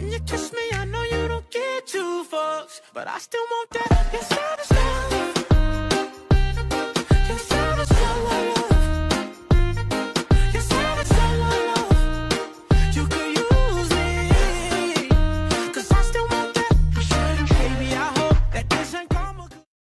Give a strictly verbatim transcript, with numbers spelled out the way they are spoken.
When you kiss me, I know you don't get two fucks, but I still want that. Your savage love.